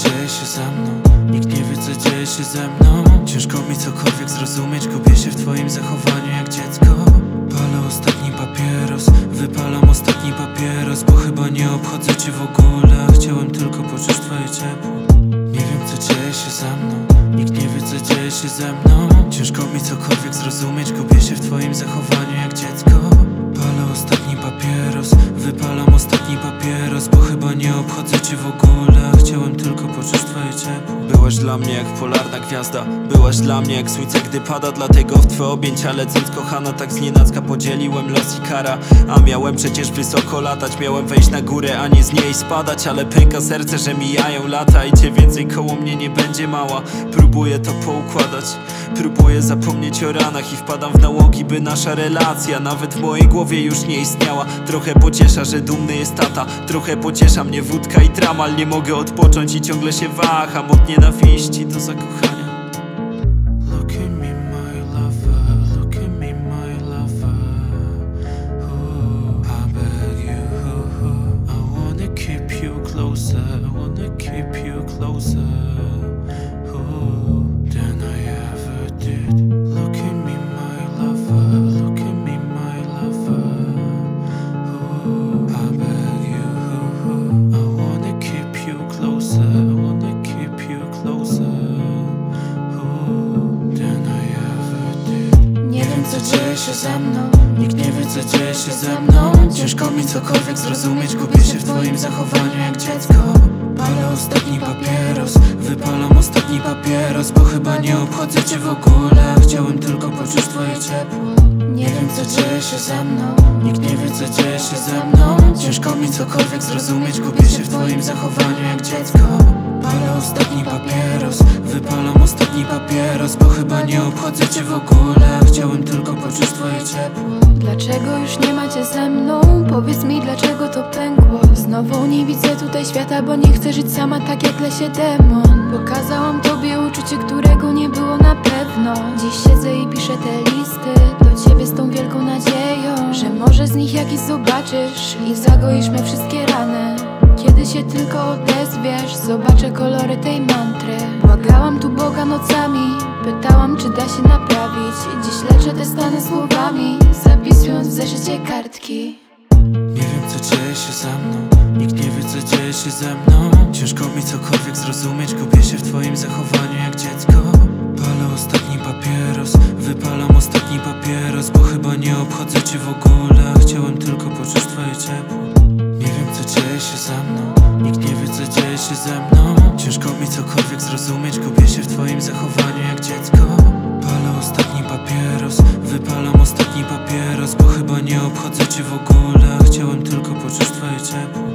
dzieje się ze mną, nikt nie wie co dzieje się ze mną. Ciężko mi cokolwiek zrozumieć, gubię się w twoim zachowaniu jak dziecko. Palę ostatni papieros, wypalam ostatni papieros, bo chyba nie obchodzę cię w ogóle. Chciałem tylko poczuć twoje ciepło. Nie wiem co dzieje się ze mną, nikt nie wie co dzieje się ze mną. Ciężko mi cokolwiek zrozumieć, gubię się w twoim zachowaniu jak dziecko. Palę ostatni papieros, wypalam ostatni papieros, bo chyba nie obchodzę cię w ogóle. Chciałem tylko poczuć twoje ciepło. Byłaś dla mnie jak polarna gwiazda, byłaś dla mnie jak słońce gdy pada. Dlatego w twoje objęcia lecąc kochana, tak znienacka podzieliłem los i kara. A miałem przecież wysoko latać, miałem wejść na górę, a nie z niej spadać. Ale pęka serce, że mijają lata i cię więcej koło mnie nie będzie mała. Próbuję to poukładać, próbuję zapomnieć o ranach i wpadam w nałogi, by nasza relacja nawet w mojej głowie już nie istniała. Trochę pociesza, że dumny jest tata, trochę pociesza mnie wódka i tramal. Nie mogę odpocząć i ciągle się waham od nienawiści do zakochania. Look at me my lover, look at me my lover. Ooh, I beg you, I wanna keep you closer, I wanna keep you closer. Ooh, than I ever did. Look at me my lover, look at me my lover. Ooh, I beg you, I wanna keep you closer, I wanna keep you closer. Ooh, than I ever did. Nie wiem co dzieje się ze mną, nikt nie wie co dzieje się ze mną. Ciężko mi cokolwiek zrozumieć, gubię się w twoim zachowaniu jak dziecko. Palę ostatni papieros, wypalam ostatni papieros, bo chyba nie obchodzę cię w ogóle. Chciałem tylko poczuć twoje ciepło. Nie wiem co dzieje się ze mną, nikt nie wie co dzieje się ze mną. Ciężko mi cokolwiek zrozumieć, gubię się w twoim zachowaniu jak dziecko. Palę ostatni papieros, wypalam ostatni papieros, bo chyba nie obchodzę cię w ogóle. Chciałem tylko poczuć twoje ciepło. Dlaczego już nie macie ze mną? Powiedz mi dlaczego to pękło. Znowu nie widzę tutaj świata, bo nie chcę żyć sama tak jak lesie demon. Pokazałam tobie uczucie, którego nie było na pewno. Dziś siedzę i piszę te listy do ciebie z tą wielką nadzieją, że może z nich jakiś zobaczysz i zagoisz me wszystkie rany. Kiedy się tylko odezwiesz, zobaczę kolory tej mantry. Błagałam tu Boga nocami, pytałam czy da się naprawić. Dziś leczę te stany słowami, zapisując w zeszycie kartki. Nie wiem co dzieje się ze mną, nikt nie wie co dzieje się ze mną. Ciężko mi cokolwiek zrozumieć, gubię się w twoim zachowaniu jak dziecko. Palę ostatni papieros, wypalam ostatni papieros, bo chyba nie obchodzę cię w ogóle. Chciałem tylko poczuć twoje ciepło. Nie wiem co dzieje się ze mną, nikt nie wie co dzieje się ze mną. Ciężko mi cokolwiek zrozumieć, gubię się w twoim zachowaniu jak dziecko. Palę ostatni papieros, wypalam ostatni papieros, bo chyba nie obchodzę cię w ogóle. Chciałem tylko poczuć twoje ciepło.